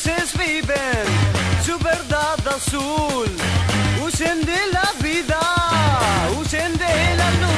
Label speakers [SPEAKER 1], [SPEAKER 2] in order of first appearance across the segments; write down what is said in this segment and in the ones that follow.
[SPEAKER 1] felices viven su verdad azul. Huyen de la vida, huyen de la luz.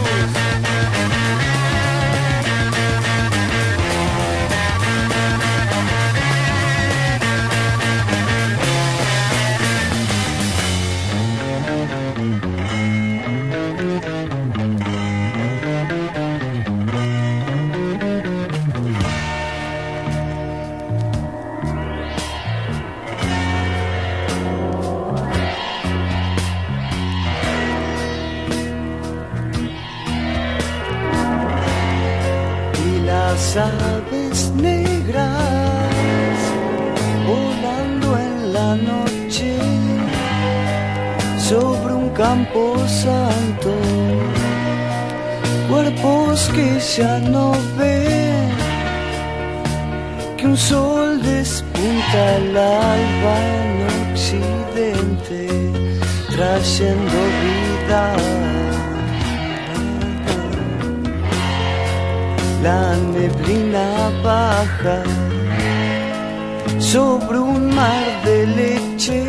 [SPEAKER 1] Las aves negras volando en la noche sobre un campo santo, cuerpos que ya no ven, que un sol despunta el alba en occidente, trayendo vida. La neblina baja sobre un mar de leche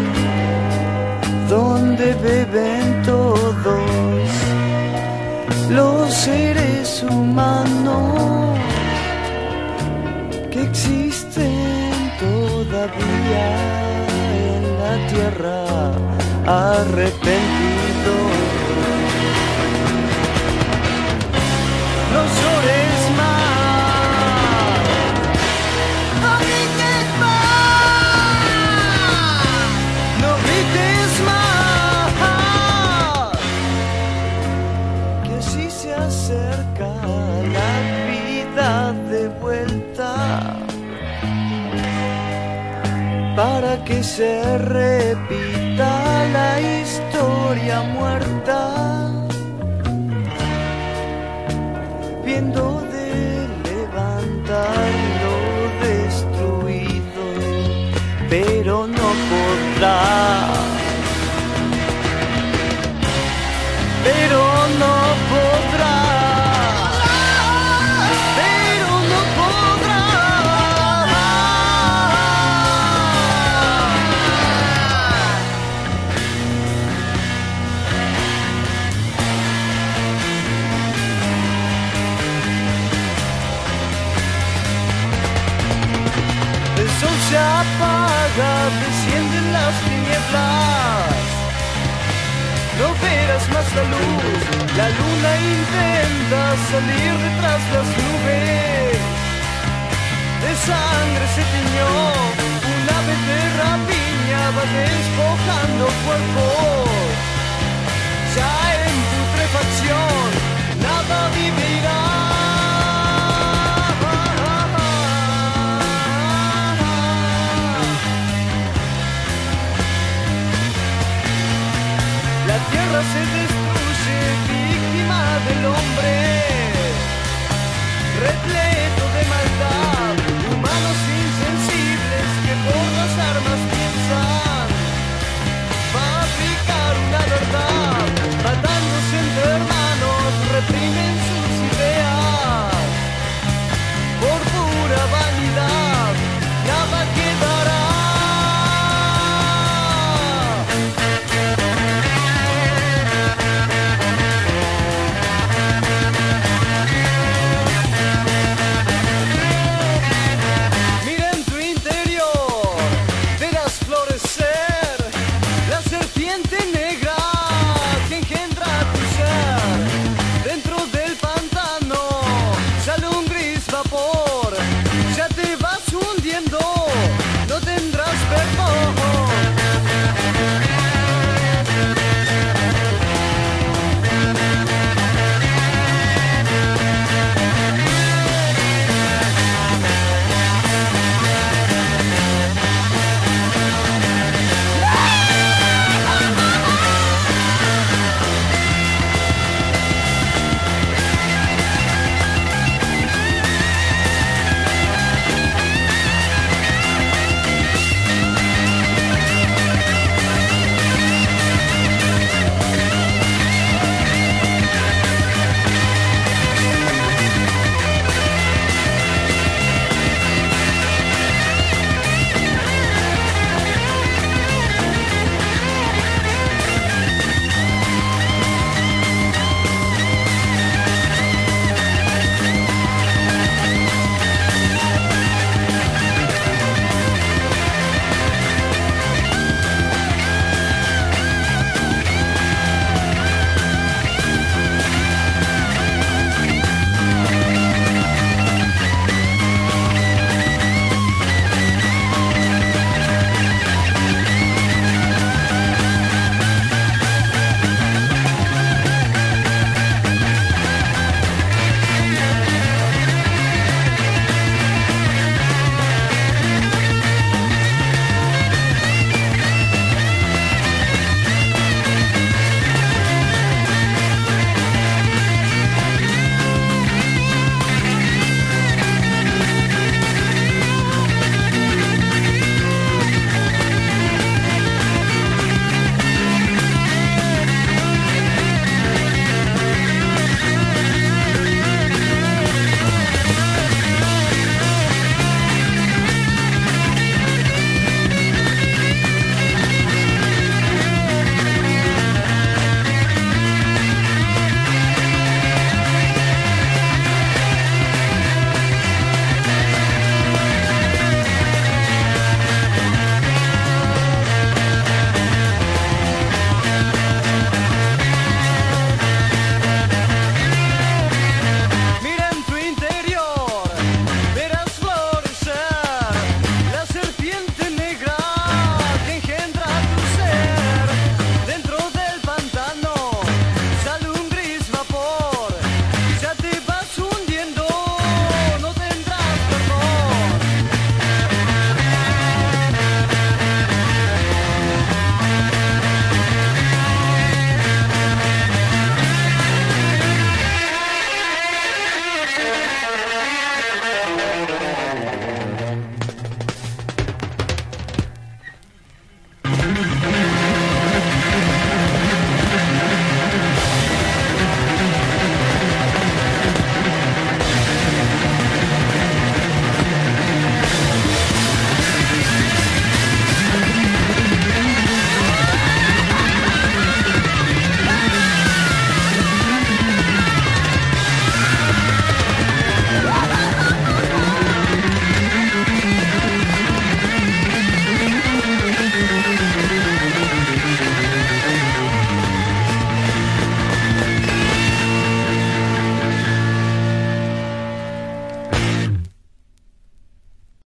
[SPEAKER 1] donde beben todos los seres humanos que existen todavía en la tierra, arrepentidos. No llores más, no grites más, no grites más, que si se acerca la vida de vuelta, para que se repita la historia muerta. Viendo de levantar lo destruido, pero no podrá, pero no podrá, pero no podrá. El sol se apaga, descienden las tinieblas. No verás más la luz, la luna intenta salir detrás las nubes. De sangre se tiñó